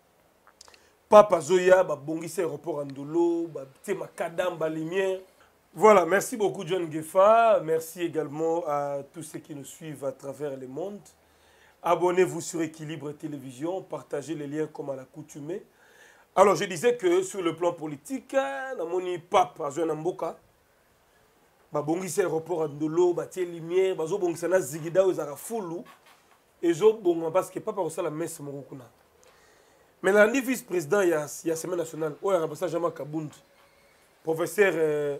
[SPEAKER 2] Papa Zoya, Bongisse aéroport Andolo, Tema Kadam, Lumière. Voilà, merci beaucoup, John Ngefa. Merci également à tous ceux qui nous suivent à travers le monde. Abonnez-vous sur Équilibre Télévision, partagez les liens comme à l'accoutumée. Alors, je disais que sur le plan politique, namoni pape Azoya Mboka, Bongisse aéroport Andolo, Batie Lumière, Bazo Bongsana Zigida Ozara Foulou, et zo bonga parce que papa reçoit la messe Morokuna. Mais l'année vice-président, il y a la semaine nationale, où il y a un Jama Kabound, professeur euh,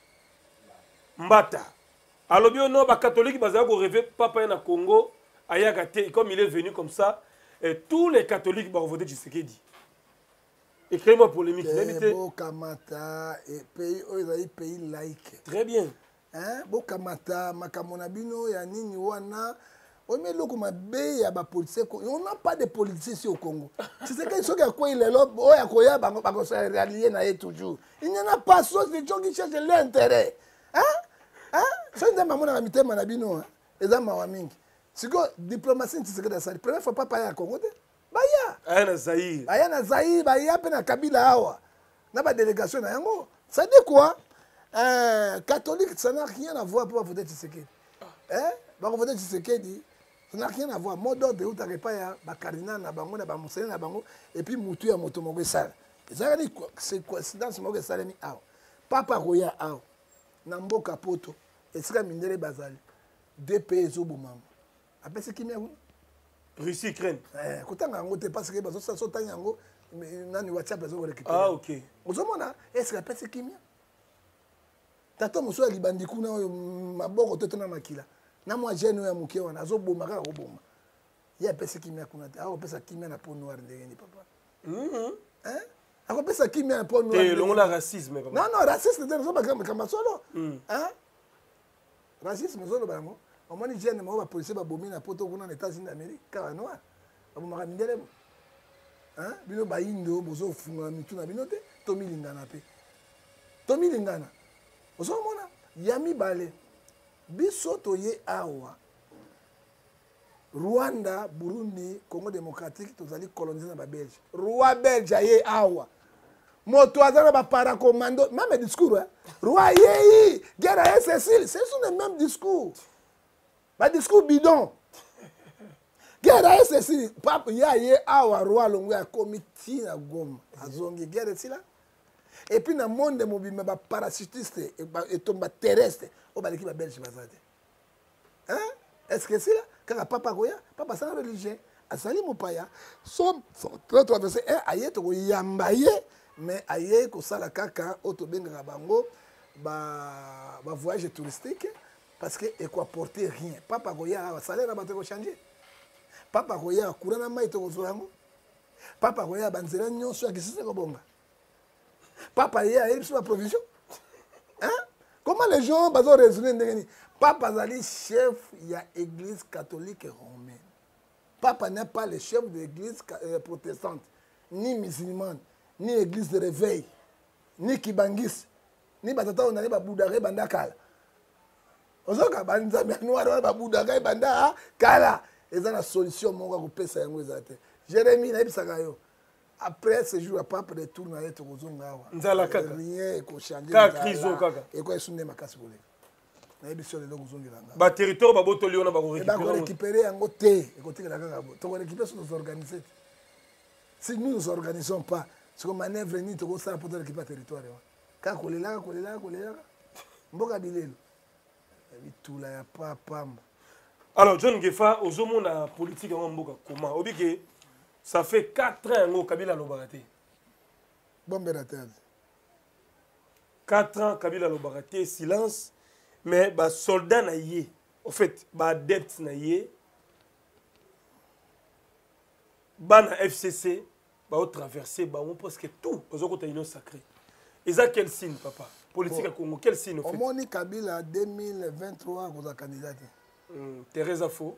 [SPEAKER 2] Mbata. Alors, bien, non, les catholiques, ils ont rêvé papa na Congo. Comme il est venu comme ça, et tous les catholiques vont voter Tshisekedi. Écris-moi polémique.
[SPEAKER 1] Bokamata et pays, oh, pays laïque.
[SPEAKER 2] Très bien.
[SPEAKER 1] Hein? Bokamata, Makamonabino, Yanini, Wana. On met l'eau ma bé, ya ba politiciens. On n'a pas de politiciens ici au Congo. C'est ce qu'ils sont à quoi il est là. Oh, ya quoi ya, bango, bango, ça rallié na toujours. Il n'y en a pas sauce de gens qui cherchent l'intérêt. Hein? Hein? Ça, c'est un maman à la Manabino. Hein? Et ça, ma mingi. C'est que la diplomatie, c'est que la première fois, papa ya Congo. Baya.
[SPEAKER 2] Aya na Zaïre.
[SPEAKER 1] Aya na Zaïre, baya pe na Kabila awa. Na ba délégation na yango. Ça dit quoi? Euh, catholique, ça n'a rien à voir pour voter Tshisekedi. Hein? Ba voter Tshisekedi, ça n'a rien à voir. Mot d'ordre où t'arrives pas ya ba cardinal na bango na ba monseigneur na bango et puis mutu ya moto moko sala. Ça dit c'est coïncidence moko sala ni awa. Papa roya awa. Na mboka poto. Et sika mindele bazali. Deux pays au bomam. Après ce qui m'est
[SPEAKER 2] Russie, Ukraine.
[SPEAKER 1] Eh, quand on a parce que bazo ça sauta yango, nani WhatsApp bazo récupérer.
[SPEAKER 2] Ah ok.
[SPEAKER 1] Ozomona, est-ce que après ce qui m'est? Tato muso ya libandi kuna maboko toto na makila. na moi jeune ya muke wana azoboma kaka koboma ye apesa kimia kuna te akopesa kimia na peau noire ndenge ni papa
[SPEAKER 2] Mhm.
[SPEAKER 1] hein akopesa kimia na peau
[SPEAKER 2] Te
[SPEAKER 1] noire
[SPEAKER 2] longo la racisme papa.
[SPEAKER 1] non non racisme te so bakamba kamba solo
[SPEAKER 2] Mm.
[SPEAKER 1] hein racisme solo bango omoni jeune mo ba policier ba bomi na poto kuna na États-Unis d'Amérique kaka noir abomaka mindele hein bino ba indo bozo funga mitu na bino te to milingana pe to milingana ozomona yami bale biso toye awa Rwanda, Burundi, Congo démocratique, tozali colonisé na ba Belge. Roi belge aye awa. Moto azana ba paracommando, même discours hein. Roi yei, guerre à Cécile, ce sont les mêmes discours. Ba discours bidon. Guerre à Cécile, papa ya ye awa roi longo ya comité na Goma. Azongi guerre sila. Et puis dans le monde mobile ba parachutiste et tomba terrestre, o ba l'équipe belge bazate. Hein? Est-ce que c'est là? Quand papa goya, papa sans religion, asali mopaya, som très traversé un aye to yambaye, mais aye ko sala kaka otobenga bango ba ba voyage touristique parce que et quoi porter rien. Papa goya salaire ba ko changer. Papa goya kurana mai to zolango. Papa goya banzela nyonso ya kisise ko bonga. Papa ya il sur provision. Hein? Comment les gens bazo raisonner ndengeni? Papa Zali, chef, il y a l'église catholique et romaine. Papa n'est pas le chef de l'église protestante, ni musulmane, ni église de réveil, ni kibangis, ni batata on arrive à Boudare Bandakala. Ozoka banza noir ba Boudare Banda kala. Et ça la solution mon gars pour ça yango ezate. Jérémie na bisaka yo. Après ce jour papa de tour na yeto kozonga wa.
[SPEAKER 2] Nzala kaka.
[SPEAKER 1] Rien ko changer.
[SPEAKER 2] Kaka krizo kaka.
[SPEAKER 1] Et quoi sunne makasi bole.
[SPEAKER 2] Ba territoire ba boto liona ba ko
[SPEAKER 1] récupérer. Ba ko récupérer yango te, e ko tikela kaka bo. To ko récupérer sur nous organiser. Si nous nous organisons pas, ce qu'on manœuvre ni to ko sala pour récupérer territoire. Ka ko lela ko lela ko lela. Mboka bilelo. Bitula ya papa.
[SPEAKER 2] Alors John Gefa ozomona politique en mboka comment? Obike ça fait quatre ans ngo Kabila Lobarate.
[SPEAKER 1] Bombe ratel.
[SPEAKER 2] quatre ans Kabila Lobarate silence. Mais les soldats na yé, en fait, les adeptes na yé, les F C C, ils traversé presque tout, ils ont une sacrée. Et ça, quel signe, papa? Politique à Congo, quel signe?
[SPEAKER 1] Au moins, Kabila deux mille vingt-trois, vous êtes candidat.
[SPEAKER 2] Teresa Fo.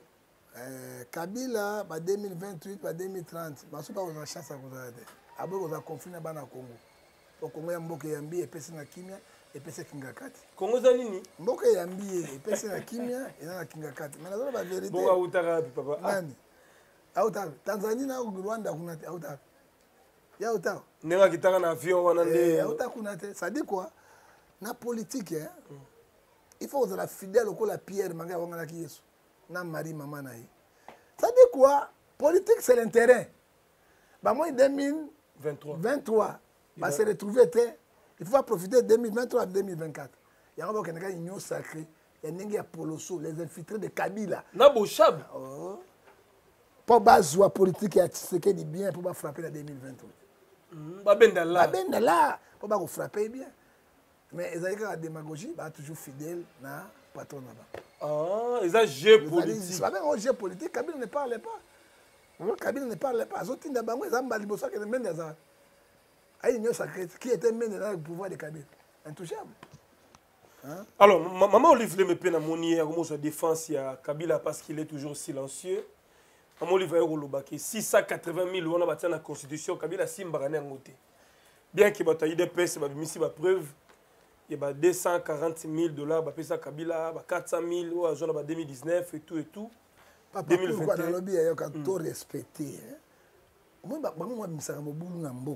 [SPEAKER 1] Kabila, deux mille vingt-huit, deux mille trente, je ne sais pas si vous avez chance à vous aider. Après, vous avez conflit dans le Congo. Au Congo, il y a un peu de P C na Kimia. Et puis c'est Kingakati.
[SPEAKER 2] Congo Zanini.
[SPEAKER 1] Mboka yambiye, et puis c'est la Kimia et la Kingakati. Mais la la vérité.
[SPEAKER 2] Bon, Aoutara, papa.
[SPEAKER 1] Nani? Aoutara. Tanzanie na Rwanda kunate Aoutara. Ya Aoutara.
[SPEAKER 2] Nenga kitaka na avion wana nde.
[SPEAKER 1] Aoutara kunate. Ça dit quoi? Na politique hein. Il faut que la fidèle au la pierre manga wangala ki Yesu. Na Marie maman na yi. Ça dit quoi? Politique c'est l'intérêt. Bah moi deux mille vingt-trois, bah se retrouver très. Il faut profiter de deux mille vingt-trois à deux mille vingt-quatre. Il y a encore une union sacrée. Il y a Poloso, les infiltrés de Kabila.
[SPEAKER 2] Nabo Chab.
[SPEAKER 1] Oh. Pour baser politique et ce qui est bien pour frapper la deux mille vingt-huit.
[SPEAKER 2] Ba bendala.
[SPEAKER 1] Ba bendala pour pas frapper bien. Mais ils ont la démagogie, bah toujours fidèle na patron là-bas.
[SPEAKER 2] Ah, ils ont jeu politique.
[SPEAKER 1] Avec un jeu politique, Kabila ne parlait pas. Kabila ne parlait pas. Zotinda bango ils ont balibosa que même des ans. Aïe, union sacrée qui était mené dans le pouvoir de Kabila. Intouchable. Hein?
[SPEAKER 2] Alors, maman Olivier me peine à mon hier, comment sa défense il y a Kabila parce qu'il est toujours silencieux. Maman Olivier Rolobaki, six cent quatre-vingt mille on a battu dans la constitution, Kabila Simbarane en côté. Bien qu'il y ait des pièces, il y a des preuves. Il y a deux cent quarante mille dollars, il y a Kabila, quatre cent mille, il y a deux mille dix-neuf et tout et tout.
[SPEAKER 1] Papa, pourquoi dans le lobby, il y a tout respecté. Moi, je suis un peu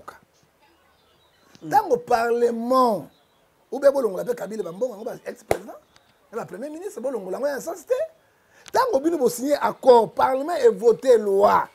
[SPEAKER 1] dans le Parlement, ou bien on l'appelle Kabila Bambon, ex-président, le premier ministre, on l'a envoyé en sens. Tant que vous signé accord, Parlement et voté loi.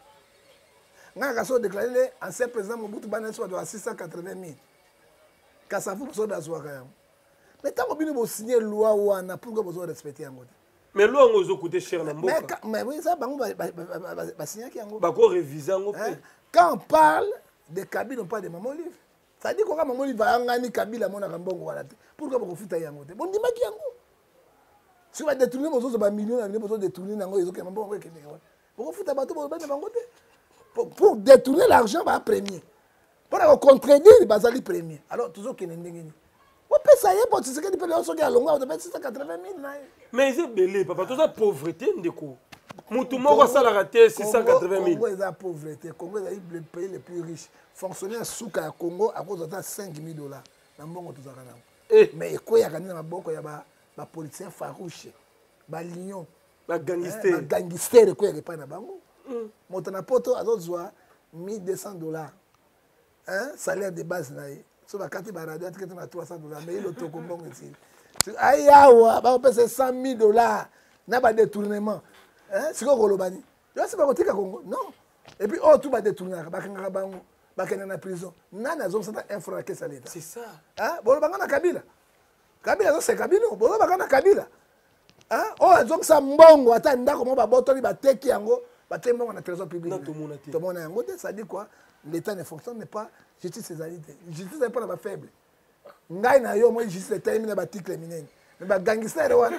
[SPEAKER 1] On a déclaré ancien président Mobutu Bane soit de six cent quatre-vingt mille. Quand ça vous soit d'asseoir. Mais tant que vous signé loi ou on a pour que vous respecter en côté.
[SPEAKER 2] Mais loi on vous coûté cher dans
[SPEAKER 1] mais mais oui ça bango va signer qui en
[SPEAKER 2] ba ko réviser en
[SPEAKER 1] quand on parle de Kabila on parle de Maman Olive. Ça dit quoi Maman Olive va ngani Kabila mona kambongo wala te. Pourquoi vous fouta yango te? Bon dis-moi qui yango. Si va détourner vos autres millions, vous besoin détourner dans les autres membres. Pourquoi foutre bateau pour le pour détourner l'argent, va premier. Pour contredire, il va aller premier. Alors, toujours qu'il y a une on peut ça y est, pour ce que tu peux leur sortir à longueur, on peut six cent quatre-vingt mille.
[SPEAKER 2] Mais c'est belé, papa, tout ça pauvreté, ndeko. Moutouma, ça l'a raté six cent quatre-vingt mille.
[SPEAKER 1] Congo est la pauvreté. Congo est le pays le plus riche. Fonctionnaire Souka à Congo à cause de cinq mille dollars. Mais quoi, il y a des politiciens farouches, des lions, des gangsters, des quoi, il n'y a pas de bango. Mon poto a besoin mille deux cents dollars. Salaire de base. Sur la carte de la radio, il y a trois cents dollars. Mais il y a le tokombo ici. Aïe, on peut cent mille dollars. Il n'y a pas de détournement. C'est quoi le bani? Tu vois, c'est pas au Congo. Non. Et puis, oh, tout va détourner. Il va y avoir prison. Nana zone c'est un frère qui est l'État.
[SPEAKER 2] C'est ça.
[SPEAKER 1] Hein? Bon, le bagana Kabila. Kabila c'est Kabila. Bon, le bagana Kabila. Hein? Oh, donc ça mbongo attends comment va botter va teki yango, va teki mbongo na trésor public.
[SPEAKER 2] Non, tout le monde a été.
[SPEAKER 1] Tout le monde a yango, ça dit quoi? L'État ne fonctionne pas, justice c'estalité. Justice n'est pas la faible. Ngai na yo moi justice est terminé ba article minene. Mais ba gangster wana.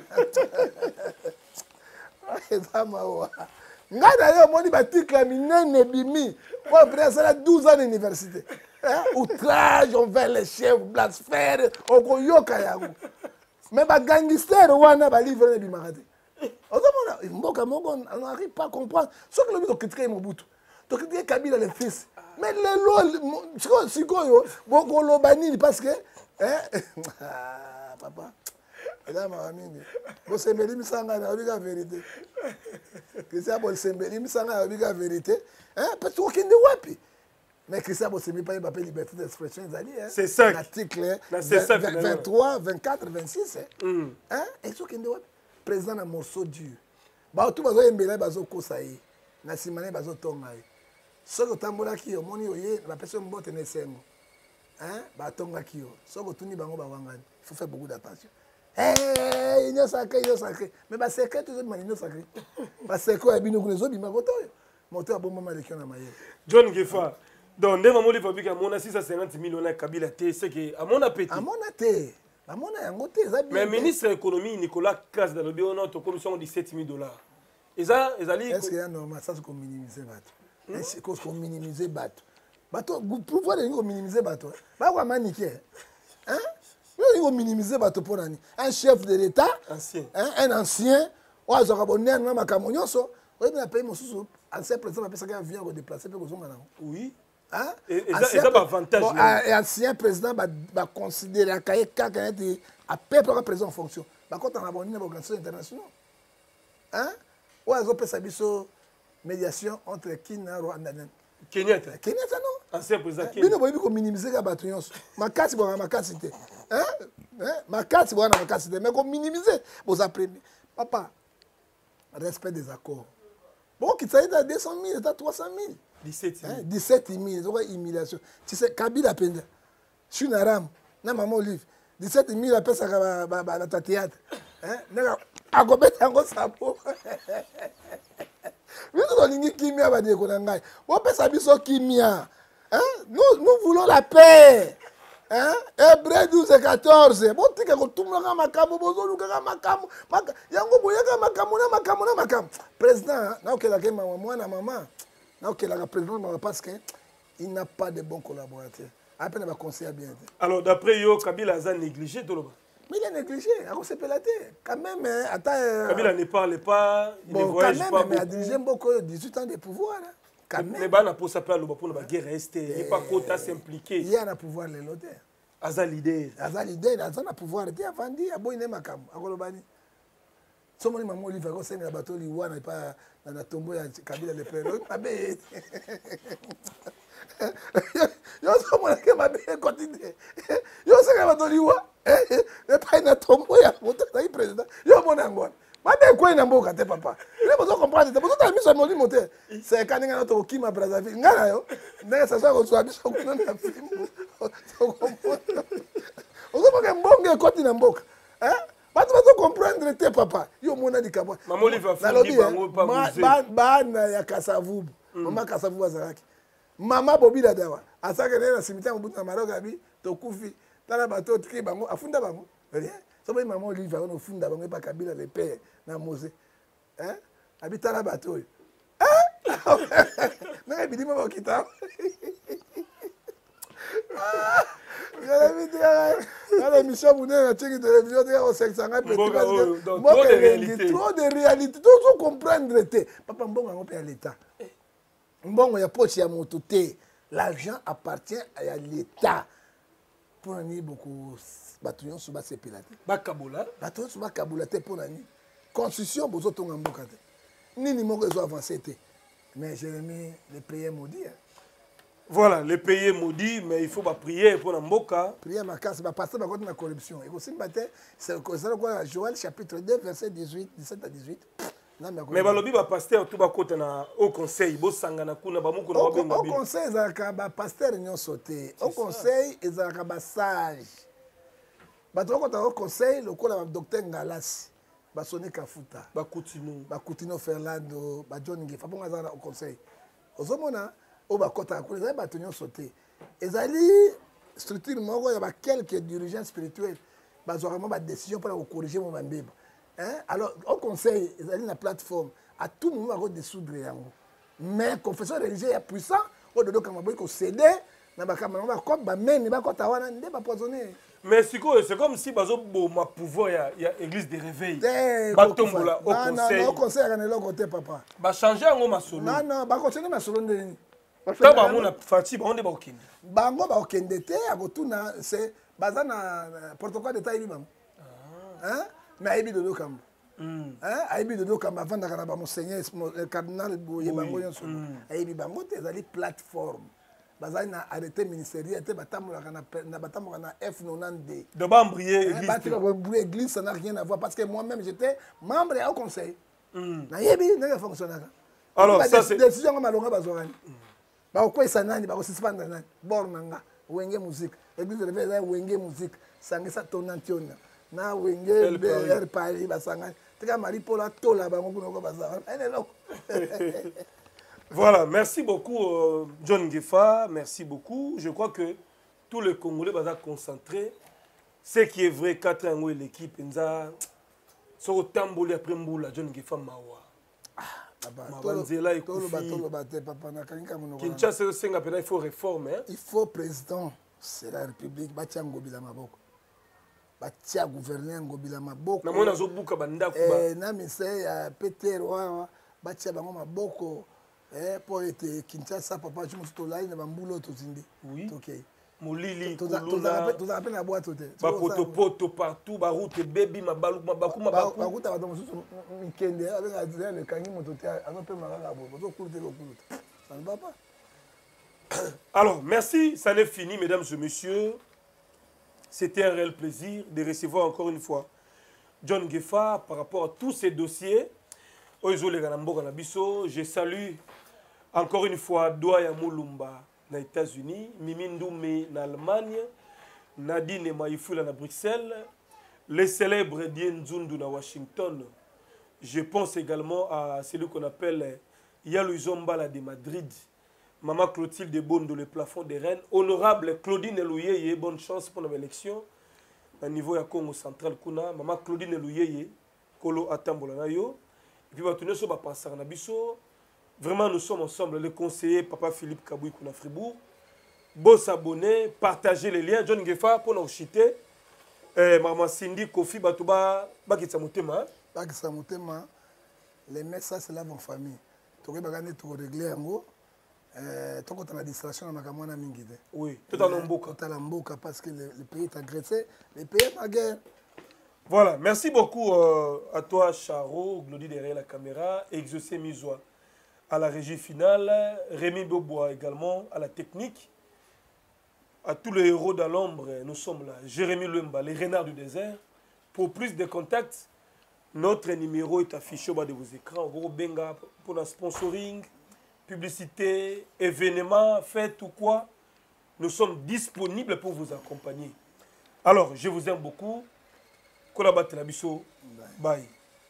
[SPEAKER 1] Ça m'a wa. Ngai na yo moi ba article minene bimi. Moi après ça douze ans d'université. Hein? Outrage envers les chefs, blasphème, okoyoka yango. Mais ba gangster wana ba livre bi marade. Otomona mboka moko on n'arrive pas à comprendre. Ce que le but critiquer Mobutu. To critiquer Kabila le fils. Mais les lois, c'est quoi yo? Boko lobani parce que hein? Ah, papa. Madame Amini. Bo sembeli misanga na obiga vérité. Que ça bo sembeli misanga na obiga vérité. Hein? Parce que kinde wapi. Mais que ça bo sembeli pas ba liberté d'expression zali hein.
[SPEAKER 2] C'est ça.
[SPEAKER 1] L'article vingt-trois, vingt-quatre, vingt-six hein. Hein? Et so kinde wapi. Président na morceau dur. Ba tout bazo embela bazo kosaye. Na simane bazo tonga. Ce que tambola qui au moni oye la personne botte ne sengo. Hein? Ba tonga ki yo. Ce que tuni bango ba wangani. Il faut faire beaucoup d'attention. Eh, il y a sacré, il y a sacré. Mais ba secret tout ça, il y a sacré. Ba secret bino kunezo bima koto. Moto a bon moment de kiona maye.
[SPEAKER 2] John Gefa. Donc ndé mamoli fabrique à mon six cent cinquante millions na Kabila T, c'est que à mon appétit.
[SPEAKER 1] À mon appétit. À mon yangoté, ça bien.
[SPEAKER 2] Mais ministre de l'économie Nicolas Kass dans le bureau notre commission dix-sept mille dollars. Et ça, et ça
[SPEAKER 1] est-ce qu'il y a normal ça c'est qu'on minimiser bateau. Est-ce qu'on minimiser bateau. Bateau pour voir qu'on minimiser bateau. Ba quoi maniquer. Hein? Il faut minimiser bateau pour un chef de l'État,
[SPEAKER 2] ancien.
[SPEAKER 1] Hein, un ancien, ou un abonné à ma camonioso, ou bien payer mon sous ancien président parce qu'il vient de déplacer pour que
[SPEAKER 2] oui.
[SPEAKER 1] Hein?
[SPEAKER 2] Et ça va avantage.
[SPEAKER 1] Bon, un ancien président va considérer que quelqu'un est à peu près président en fonction. Par contre, on a abonné aux organisations internationales. Hein? Ou un autre service médiation entre Kenya et Rwanda.
[SPEAKER 2] Kenyatta.
[SPEAKER 1] Kenyatta non.
[SPEAKER 2] Ancien président Kenyatta.
[SPEAKER 1] Bino boyebi ko minimiser ka bato nyonso. Makasi bo makasi te. Hein? Hein? Makasi bo na makasi te. Mais ko minimiser bo za premier. Papa, respect des accords. Bon, qui ça est deux cent mille, c'est à trois cent mille.
[SPEAKER 2] dix-sept mille.
[SPEAKER 1] Hein? dix-sept mille, c'est une humiliation. Tu sais, Kabila Penda. Je suis na ram, na maman Olive. dix-sept mille après ça ba ba ba ta théâtre. Hein? Na akobeta ngo sapo. Nous nous kimia va dire qu'on a on peut s'abisso kimia. Hein? Nous nous voulons la paix. Hein? Hébreux douze et quatorze. Bon tu que tout le monde makamu bozo luka makamu. Yango boyaka makamu na makamu na makamu. Président, na okela ke mama moi na maman. Na okela ka président mama parce que il n'a pas de bons collaborateurs. Après on va conseiller bien.
[SPEAKER 2] Alors d'après yo Kabila a négligé tout le monde.
[SPEAKER 1] Mais il est négligé, à se pélater. Quand même, attends.
[SPEAKER 2] Kabila ne parle pas, il
[SPEAKER 1] bon,
[SPEAKER 2] ne voyage
[SPEAKER 1] même,
[SPEAKER 2] pas
[SPEAKER 1] mais
[SPEAKER 2] beaucoup.
[SPEAKER 1] Il a dirigé beaucoup, dix-huit ans de pouvoir. Quand
[SPEAKER 2] mais
[SPEAKER 1] même.
[SPEAKER 2] bah na pour ça pour la guerre rester, il n'est pas quota s'impliquer.
[SPEAKER 1] Il y a un pouvoir les loter.
[SPEAKER 2] Aza l'idée.
[SPEAKER 1] Aza l'idée, aza na pouvoir était avandi, abo ine makam, akolobani. Somo ni maman Olivier ko sena bateau liwa na pas na tombo ya Kabila le père. Mabe. Yo somo na ke mabe quotidien. Yo sena bateau liwa. Le pas na tombo ya moto na président. Yo mona ngona. Mabe ko ina mboka te papa. Il faut comprendre, c'est pour ça que mis sur mon moteur. C'est quand ngana to kima Brazzaville. Ngana yo. Ndenge ça soit ko so abiso ko na film. On va que mbonge koti na mboka. Hein? Bato bato comprendre te papa. Yo mona di kabwa.
[SPEAKER 2] Maman Olivier Fundi bango pas musée.
[SPEAKER 1] Ba ba na ya Kasavubu. Mama Kasavubu azaraki. Mama Bobila dawa. Asaka na cimetière mbutu na Maroc abi to kufi. Tala bato tiki bango afunda bango. Rien. so ba maman Olive on funda bango pa Kabila le père na Mose hein habita la bateau hein na bidima ba kita ya la vidéo la émission vous na tiki télévision de au cinq cents petit trop de réalité trop de réalité tout comprendre te papa mbongo ngo pe l'état mbongo ya poche ya moto te l'argent appartient à l'état pour nani beaucoup batuyon suba sepelate
[SPEAKER 2] bakabola
[SPEAKER 1] batuyon suba kabulate pour nani constitution bozo tonga mboka te nini moko ezo avancer te mais Jérémie les prières maudits hein.
[SPEAKER 2] Voilà, les pays maudits, mais il faut pas prier pour Namboka.
[SPEAKER 1] Prier ma casse, va passer par la corruption. Et aussi, c'est quoi Joël chapitre deux, verset dix-huit, dix-sept à dix-huit.
[SPEAKER 2] Mais balobi ba pasteur tout ba côté na au conseil bo sangana kuna ba muko na ba
[SPEAKER 1] au conseil ezalaka ba pasteur nyon sauté. Au conseil ezalaka ba sage. Ba to kota au conseil lokola ba docteur Ngalas. Ba Soné Kafuta.
[SPEAKER 2] Ba Coutinho.
[SPEAKER 1] Ba Coutinho Fernando, ba John Ngefa bonga za au conseil. Ozomona o ba kota ko ezali ba tonyo sauté. Ezali structure moko ya ba quelques dirigeants spirituels. Ba zo vraiment ba décision pour corriger mon mbeba. Hein? Alors, au conseil, ils ont une plateforme. À tout moment, ils ont dissoudre. Mais le confesseur religieux est puissant. Au delà de ce cédé, il va poisonner.
[SPEAKER 2] Mais c'est comme si ma pouvoir, il y a l'église de réveil. Au conseil.
[SPEAKER 1] Au conseil, il y a un côté, papa.
[SPEAKER 2] Va changer un homme à solo.
[SPEAKER 1] Non, non, va continuer ma solo.
[SPEAKER 2] Quand on a fatigué, on est au Kende.
[SPEAKER 1] Bango ba au Kende, c'est bazana protocole de taille. Hein? Mais Aïbi de Dokam. Aïbi de Dokam, avant d'avoir monseigneur, le cardinal Boye Bango, Aïbi Bango, c'est une plateforme. Bazana a arrêté ministériel, il y a F quatre-vingt-dix.
[SPEAKER 2] De Bambrier, église.
[SPEAKER 1] Bambrier, église, ça n'a rien à voir parce que moi-même, j'étais membre au conseil. Aïbi, n'a pas fonctionné.
[SPEAKER 2] Alors, ça c'est...
[SPEAKER 1] décision comme Alonga Bazorani. Bah, quoi, ça n'a pas de suspendre. Bornanga, Wenge musique. Église de réveil, Wenge musique. Sangesa Tonantion. Na wenge el pari basanga tika maripola tola bango kuno ko basanga ene loko.
[SPEAKER 2] Voilà, merci beaucoup euh, John Ngefa, merci beaucoup. Je crois que tous les Congolais vont être concentrés. Ce qui est vrai, quatre ans et l'équipe nza so tamboli après mboula John Ngefa mawa.
[SPEAKER 1] Ah papa,
[SPEAKER 2] Mabanzela et
[SPEAKER 1] tolo batolo baté papa na kalinga mono.
[SPEAKER 2] Kinshasa senga pena il faut réformer.
[SPEAKER 1] Il faut président, c'est la République batiango bila maboko. Batia gouverneur ngobila maboko
[SPEAKER 2] na mona zo buka bandako ba
[SPEAKER 1] eh na mise ya Peter wa batia bango maboko eh pour être Kinshasa papa tu musto lai na bambulo to zindi
[SPEAKER 2] oui
[SPEAKER 1] OK
[SPEAKER 2] molili
[SPEAKER 1] kuluna to za pena boîte te
[SPEAKER 2] ba poto poto partout ba route baby mabalu mabaku mabaku
[SPEAKER 1] ba route ba donc musto weekend avec Adrien le kangi moto te azo pe malala bo zo kulute lo kulute ça ne va pas.
[SPEAKER 2] Alors merci, ça n'est fini mesdames et messieurs. C'était un réel plaisir de recevoir encore une fois John Ngefa par rapport à tous ces dossiers. Je salue encore une fois Douaya Moulumba aux États-Unis, Mimi Ndoumé en Allemagne, Nadine Maïfoula à Bruxelles, les célèbres Dien Nzundu à Washington. Je pense également à celui qu'on appelle Yalou Zombala de Madrid. Maman Clotilde Bondo, le plafond des Rennes. Honorable Claudine Elouyeye, bonne chance pour l'élection. Au niveau de Congo central, kuna. Maman Claudine Elouyeye, Kolo Atambola Nayo. Et puis, nous sommes à Nabiso. Vraiment, nous sommes ensemble. Le conseiller, Papa Philippe Kaboui Kuna Fribourg. Beau s'abonner, partager les liens. John Ngefa pour nous chiter. Maman Cindy, Kofi, Batouba, Bakitsa Moutema.
[SPEAKER 1] Bakitsa Moutema. Les messages, c'est là mon famille. Tu vas régler en gros. Euh, tant qu'on a la distraction, on a quand même mingi.
[SPEAKER 2] Oui, tout à l'emboka.
[SPEAKER 1] Tout à l'emboka parce que le, le pays est agressé, le pays est en guerre.
[SPEAKER 2] Voilà, merci beaucoup euh, à toi, Charo, Glody derrière la caméra, Exaucé Mizoua à la régie finale, Rémi Bobois également à la technique, à tous les héros dans l'ombre, nous sommes là. Jérémy Lemba, les renards du désert. Pour plus de contacts, notre numéro est affiché au bas de vos écrans. Gros Benga pour le sponsoring. Publicité, événements, fêtes ou quoi, nous sommes disponibles pour vous accompagner. Alors, je vous aime beaucoup. Kolabat Nabiso. Bye.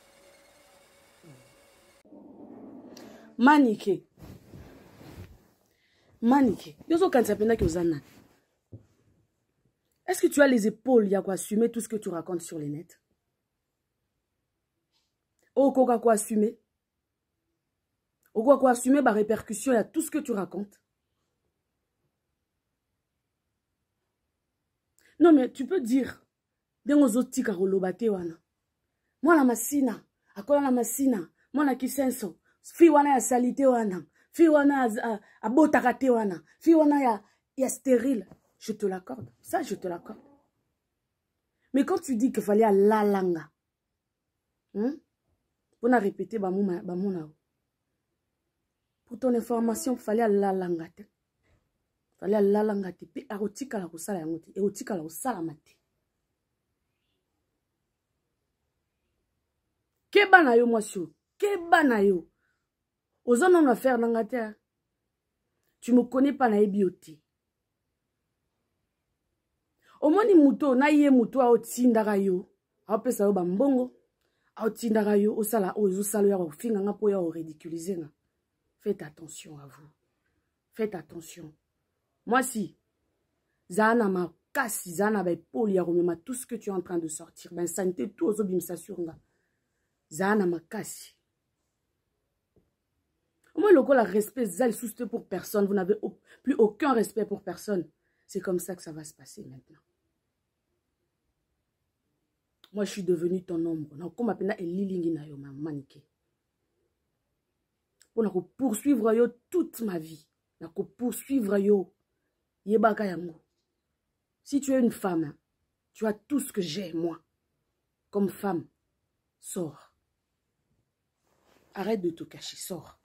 [SPEAKER 3] Manike. Manike. Yozo kanisa penda ki uzana. Est-ce que tu as les épaules, il y a quoi assumer tout ce que tu racontes sur les nets? Oh, quoi quoi assumer? Oh, quoi quoi assumer, bah répercussion, il y a tout ce que tu racontes. Non, mais tu peux dire, bien aux autres tika rolobate wana. Moi la masina, akola la masina, moi la kisenso, fi wana ya salite wana, fi wana ya abotakate wana, fi wana ya, ya stérile. Je te l'accorde, ça je te l'accorde. Mais quand tu dis qu'il fallait à la langa, hein? On a répété bah mon pour ton information, il fallait à la langa. Il fallait à la langa. Puis arotika la kusala yangote, erotika la kusala mate. Keba na yo mwasio, keba na yo. Ozo non affaire nangate. Tu me connais pas na ebioti. Omoni muto na ye muto a otindaka yo. A opesa yo bambongo. A otindaka yo osala ozo salo ya ofinga nga po ya o ridiculiser nga. Faites attention à vous. Faites attention. Moi si Zana ma kasi Zana ba epoli ya remema tout ce que tu es en train de sortir. Ben santé tout ozo bimisa sur nga. Zana ma kasi. Moi le la respect zal souste pour personne. Vous n'avez plus aucun respect pour personne. C'est comme ça que ça va se passer maintenant. Moi, je suis devenue ton ombre. Donc, comme appelle Elilingi na yo manike. Pour poursuivre yo toute ma vie. Pour poursuivre yo yebaka yango. Si tu es une femme, tu as tout ce que j'ai moi. Comme femme, sors. Arrête de te cacher, sors.